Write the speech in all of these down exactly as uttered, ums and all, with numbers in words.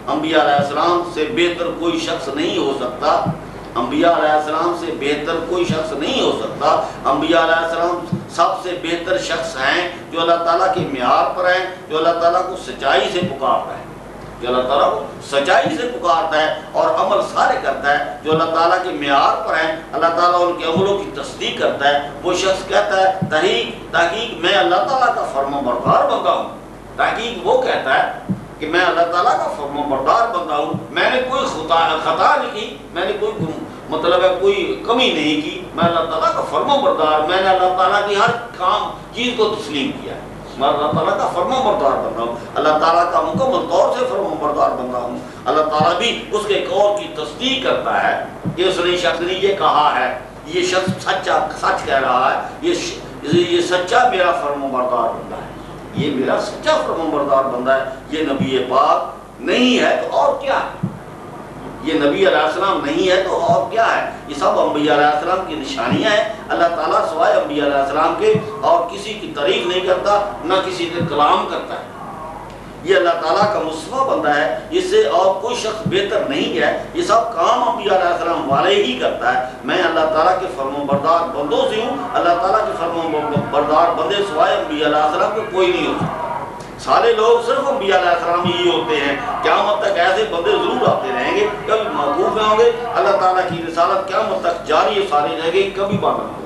انبیاء علیہ السلام سے بہتر کوئی شخص نہیں ہو سکتا، انبیاء علیہ السلام سے بہتر کوئی شخص نہیں ہو سکتا۔ انبیاء علیہ السلام سب سے بہتر شخص ہیں جو اللہ تعالیٰ کے معیار پر ہیں، جو اللہ تعالیٰ کو سچائی سے پکارتا ہے، جو اللہ تعالیٰ کو سچائی سے پکارتا ہے اور عمل سارے کرتا ہے جو اللہ تعالیٰ کے معیار پر ہیں، اللہ تعالیٰ ان کے عملوں کی تصدیق کرتا ہے۔ وہ شخص کہتا ہے تحقیق تحقیق میں اللہ تعالیٰ کا فرما بردار بندہ ہوں، تحقیق وہ کہتا ہے کہ میں اللہ تعالیٰ کا فرما بردار بندہ ہوں، میں نے کوئی خطا خطا نہیں کی، میں نے کوئی مطلب ہے کوئی کمی نہیں کی، میں اللہ تعالیٰ کا فرما بردار، میں نے اللہ تعالیٰ کی ہر کام چیز کو تسلیم کیا ہے، میں اللہ تعالیٰ کا فرما بردار بندہ ہوں، اللہ تعالیٰ کا مکمل طور سے فرما بردار بندہ ہوں۔ اللہ تعالیٰ بھی اس کے قول کی تصدیق کرتا ہے کہ اس نے شخص نے یہ کہا ہے، یہ شخص سچا سچ کہہ رہا ہے، یہ یہ سچا میرا فرما بردار بندہ ہے، یہ میرا سچا فرما بردار بندہ ہے، یہ نبی پاک نہیں ہے تو اور کیا ہے، یہ نبی علیہ السلام نہیں ہے تو اور کیا ہے، یہ سب انبیاء علیہ السلام کی نشانیاں ہیں۔ اللہ تعالیٰ سوائے انبیاء علیہ السلام کے اور کسی کی تعریف نہیں کرتا، نہ کسی کے کلام کرتا ہے، یہ اللہ تعالیٰ کا مصطفیٰ بندہ ہے، اس سے اور کوئی شخص بہتر نہیں ہے، یہ سب کام انبیاء علیہ السلام والے ہی کرتا ہے۔ میں اللہ تعالیٰ کے فرما بردار بندوں سے ہوں، اللہ تعالیٰ کے فرما بردار بندے سوائے انبیاء علیہ السلام کے کوئی نہیں ہو سکتا۔ سارے لوگ صرف انبیاء علیہ السلام ہی ہوتے ہیں، قیامت تک ایسے بندے ضرور آتے رہیں گے، کبھی موقوف ہوں گے، اللہ تعالیٰ کی رسالت قیامت تک جاری و ساری رہے گی، کبھی بند نہ ہوگی۔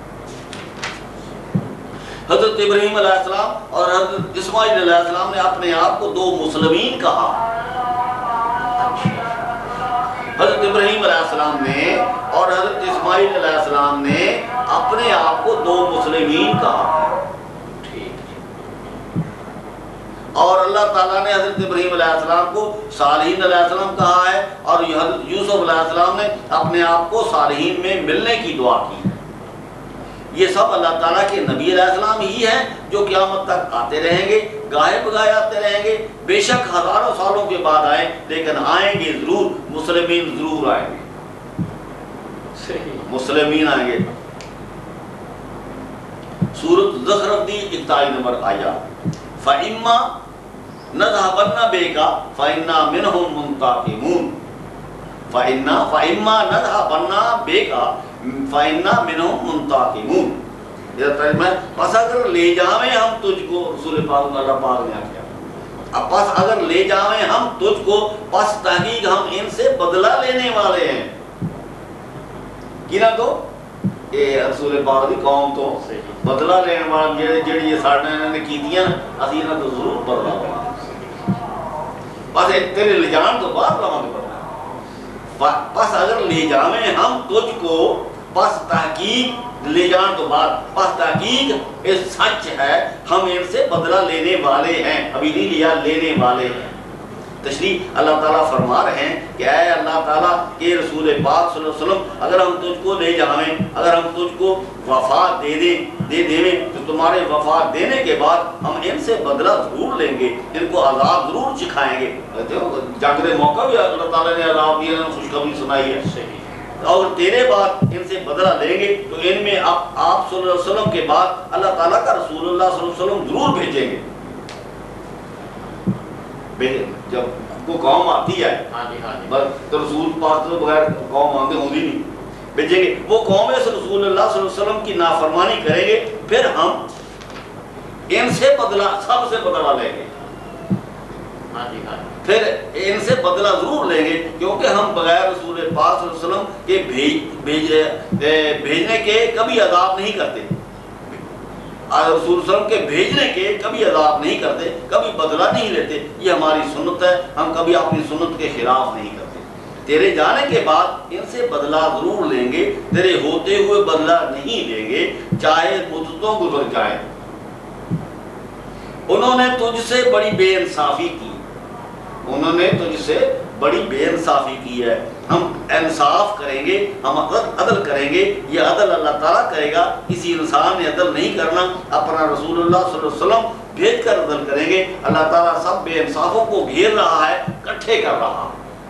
حضرت ابراہیم علیہ السلام اور حضرت اسماعیل علیہ السلام نے اپنے آپ کو دو مسلمین کہا۔ حضرت ابراہیم علیہ السلام نے اور حضرت اسماعیل علیہ السلام نے اپنے آپ کو دو مسلمین کہا، اور اللہ تعالیٰ نے حضرت ابراہیم علیہ السلام کو صالحین علیہ السلام کہا ہے، اور حضرت یوسف علیہ السلام نے اپنے آپ کو صالحین میں ملنے کی دعا کی۔ یہ سب اللہ تعالیٰ کے نبی علیہ السلام ہی ہیں جو قیامت تک آتے رہیں گے، گاہے بگاہے آتے رہیں گے، بے شک ہزاروں سالوں کے بعد آئیں، لیکن آئیں گے ضرور، مسلمین ضرور آئیں گے، مسلمین آئیں گے۔ سورۃ زخرف دی اکتالیس نمبر آیات، فَإِمَّا نَذْهَبَنَّ بِكَ فَإِنَّا مِنْهُمْ مُنْتَقِمُونَ، فَإِنَّا فَإِمَّا نَذْهَبَنَّ بِكَ فَإِنَّا مِنْهُمْ مُنْتَقِمُونَ، یہ ترجمہ ہے بس اگر لے جاویں ہم تجھ کو، رسول پاک اللہ پاک نے کیا، اب بس اگر لے جاویں ہم تجھ کو، بس تحقیق ہم ان سے بدلہ لینے والے ہیں۔ کی نہ تو اے رسول پاک دی قوم تو بدلہ لینے والے جڑے جڑی یہ ساڑھے نے کی دیا نا، اسی انہاں تو ضرور بدلہ لینا، بس تیرے لے جان تو بعد لواں گے بدلہ، بس اگر لے جاویں ہم تجھ کو، بس تحقیق لے جان تو بعد، بس تحقیق یہ سچ ہے، ہم ان سے بدلہ لینے والے ہیں، ابھی نہیں لیا، لینے والے ہیں۔ تشریح اللہ تعالیٰ فرما رہے ہیں کہ اے اللہ تعالیٰ کہ رسول پاک صلی اللہ علیہ وسلم اگر ہم تجھ کو لے جائیں، اگر ہم تجھ کو وفات دے دیں دے دیں تو تمہارے وفات دینے کے بعد ہم ان سے بدلہ ضرور لیں گے، ان کو عذاب ضرور چکھائیں گے۔ جنگ کے موقع بھی اللہ تعالیٰ نے عذاب دیا، خوشخبری سنائی ہے، اور تیرے بعد ان سے بدلہ لیں گے، تو ان میں آپ آپ صلی اللہ علیہ وسلم کے بعد اللہ تعالیٰ کا رسول اللہ صلی اللہ علیہ وسلم ضرور بھیجیں گے۔ جب وہ قوم آتی ہے تو رسول پاک تو بغیر قوم آندے ہوں نہیں بھیجیں گے، وہ قوم اس رسول اللہ صلی اللہ علیہ وسلم کی نافرمانی کریں گے، پھر ہم ان سے بدلہ سب سے بدلہ لیں گے، پھر ان سے بدلہ ضرور لیں گے، کیونکہ ہم بغیر رسول پاک صلی اللہ علیہ وسلم کے بھیج بھیجنے کے کبھی عذاب نہیں کرتے، رسول صلی اللہ علیہ وسلم کے بھیجنے کے کبھی عذاب نہیں کرتے، کبھی بدلہ نہیں لیتے، یہ ہماری سنت ہے، ہم کبھی اپنی سنت کے خلاف نہیں کرتے۔ تیرے جانے کے بعد ان سے بدلہ ضرور لیں گے، تیرے ہوتے ہوئے بدلہ نہیں لیں گے، چاہے مدتوں گزر جائیں۔ انہوں نے تجھ سے بڑی بے انصافی کی، انہوں نے تجھ سے بڑی بے انصافی کی ہے، ہم انصاف کریں گے، ہم عدل کریں گے، یہ عدل اللہ تعالیٰ کرے گا، کسی انسان نے عدل نہیں کرنا، اپنا رسول اللہ صلی اللہ علیہ وسلم بھیج کر عدل کریں گے۔ اللہ تعالیٰ سب بے انصافوں کو گھیر رہا ہے، کٹھے کر رہا۔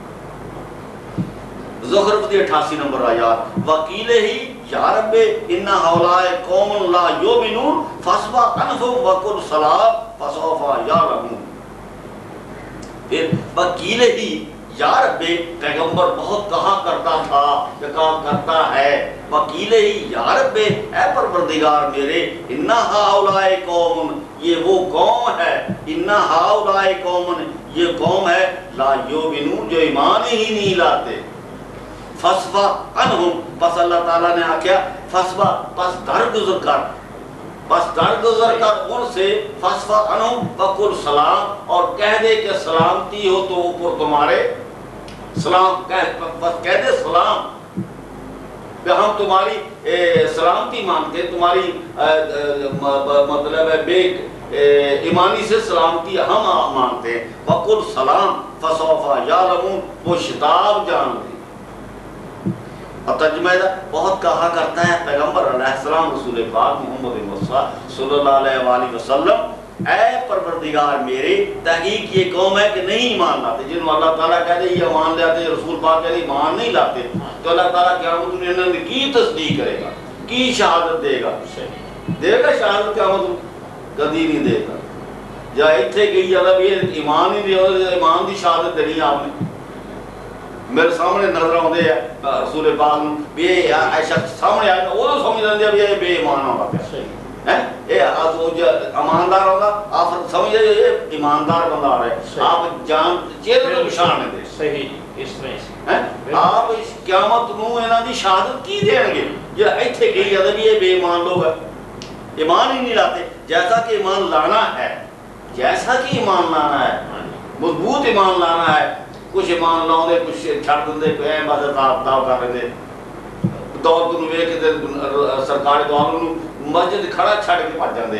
زخرف دی اٹھاسی نمبر آیات، وکیل ہی یا رب ان ہؤلاء قوم لا یؤمنون فاصفح عنہم وقل سلام فسوف یعلمون۔ پھر وکیل ہی یا رب پیغمبر بہت کہا کرتا تھا کہ کہا کرتا ہے وکیل ہی یا رب اے پروردگار میرے انا ہؤلاء قوم یہ وہ قوم ہے انا ہؤلاء قوم یہ قوم ہے لا یؤمنون جو ایمان ہی نہیں لاتے فصفا عنہم پس اللہ تعالیٰ نے آکھیا فصفا پس درگزر کر بس درگزر کر ان سے فصفا عنہم وقل سلام اور کہہ دے کہ سلامتی ہو تو اوپر تمہارے سلام کہہ بس کہہ دے سلام کہ ہم تمہاری سلامتی مانتے تمہاری مطلب ہے بے ایمانی سے سلامتی ہم مانتے ہیں وقل سلام فسوف یعلمون وہ شتاب جان لیں اور ترجمہ بہت کہا کرتا ہے پیغمبر علیہ السلام رسول پاک محمد مصطفیٰ صلی اللہ علیہ وآلہ وسلم اے پروردگار میرے تحقیق یہ قوم ہے کہ نہیں ایمان لاتے جن کو اللہ تعالیٰ کہتے ہیں یہ ایمان لاتے رسول پاک کہتے ہیں ایمان نہیں لاتے تو اللہ تعالیٰ قیامت انہیں کی تصدیق کرے گا کی شہادت دے گا دے گا شہادت قیامت کبھی نہیں دے گا یا اتھے گئی جب یہ ایمان ہی نہیں ایمان دی شہادت دینی آپ نے میرے سامنے نظر آتے ہیں رسول پاک بھی ایسا سامنے آئے وہ تو سمجھ رہے ہیں یہ بے ایمان ہوگا یہ ایماندار ہوگا آپ سمجھ رہے یہ ایماندار بندہ آ رہا ہے آپ جان چہرے تو نشان دے صحیح اس طرح آپ اس قیامت نو انہاں دی شہادت کی دیں گے یہ ایتھے گئی جب یہ بے ایمان لوگ ہیں ایمان ہی نہیں لاتے جیسا کہ ایمان لانا ہے جیسا کہ ایمان لانا ہے مضبوط ایمان لانا ہے کچھ ایمان لاؤں دے کچھ چھڑ دیں دے کوئی اہم بات تاب تاب کر رہے دے دور کو نوے کے سرکاری دور مسجد کھڑا چھڑ کے پڑ جاندے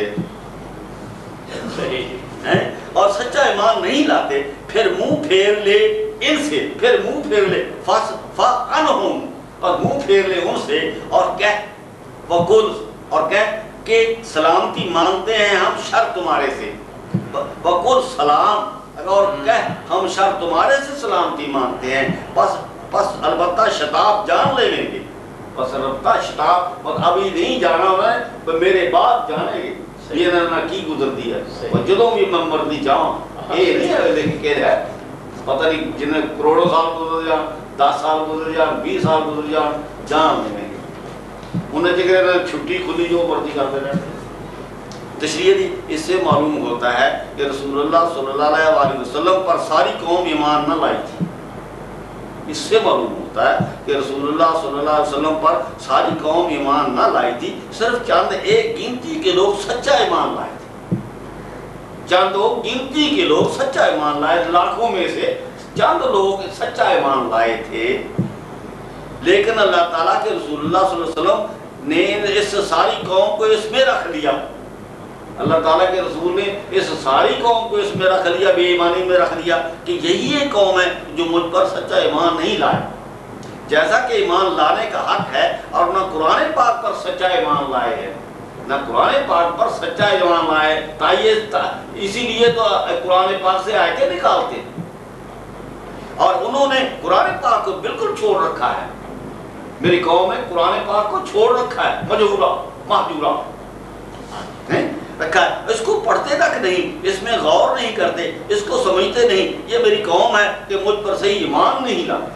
اور سچا ایمان نہیں لاتے پھر منہ پھیر لے ان سے پھر منہ پھیر لے فَعَنْهُمْ اور منہ پھیر لے ان سے اور کہہ وَقُلْ اور کہہ کہ سلامتی مانگتے ہیں ہم شر تمہارے سے وَقُلْ سلام اور کہہ ہم شر تمہارے سے سلامتی مانتے ہیں پس پس البتہ شتاب جان لے لیں گے پس البتہ شتاب اور ابھی نہیں جانا ہونا ہے تو میرے بعد جانے گے یہ نہ کی گزر دی ہے اور جدوں بھی میں مردی جاؤں یہ نہیں ہے لیکن کہہ رہا ہے پتہ نہیں جنہیں کروڑوں سال گزر جائیں دس سال گزر جائیں بیس سال گزر جائیں جان لیں گے انہیں جگہ چھٹی کھلی جو مردی کرتے رہتے تشریح دی اس سے معلوم ہوتا ہے کہ رسول اللہ صلی اللہ علیہ وآلہ وسلم پر ساری قوم ایمان نہ لائی تھی اس سے معلوم ہوتا ہے کہ رسول اللہ صلی اللہ علیہ وسلم پر ساری قوم ایمان نہ لائی تھی صرف چند ایک گنتی کے لوگ سچا ایمان لائے تھے چند گنتی کے لوگ سچا ایمان لائے لاکھوں میں سے چند لوگ سچا ایمان لائے تھے لیکن اللہ تعالیٰ کے رسول اللہ صلی اللہ علیہ وسلم نے اس ساری قوم کو اس میں رکھ لیا اللہ تعالیٰ کے رسول نے اس ساری قوم کو اس میں رکھ لیا بے ایمانی میں رکھ لیا کہ یہی ایک قوم ہے جو مجھ پر سچا ایمان نہیں لائے جیسا کہ ایمان لانے کا حق ہے اور نہ قرآن پاک پر سچا ایمان لائے ہیں نہ قرآن پاک پر سچا ایمان لائے تائید اسی لیے تو قرآن پاک سے آیتیں نکالتے اور انہوں نے قرآن پاک کو بالکل چھوڑ رکھا ہے میری قوم نے قرآن پاک کو چھوڑ رکھا ہے مجہورا محجورا رکھا ہے اس کو پڑھتے تک نہیں اس میں غور نہیں کرتے اس کو سمجھتے نہیں یہ میری قوم ہے کہ مجھ پر صحیح ایمان نہیں لاتے